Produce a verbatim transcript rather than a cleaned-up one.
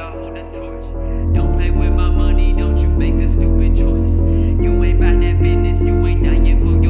I hold the torch. Don't play with my money, don't you make a stupid choice. You ain't bout that business, you ain't dying for your